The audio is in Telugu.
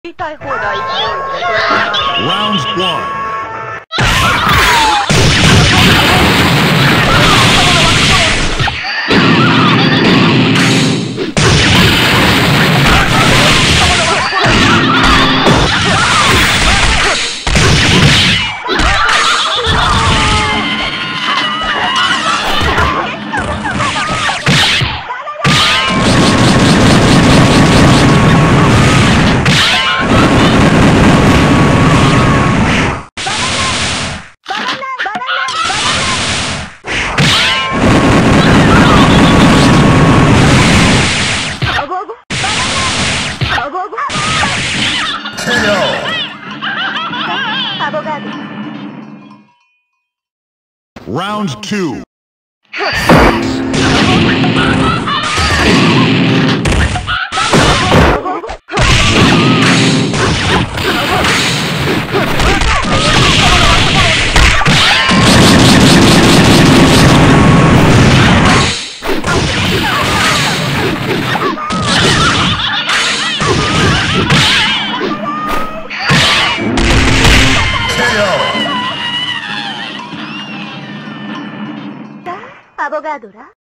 言いたい放題言っておいてどうせなんだ。 Round one. Round two. Abogado,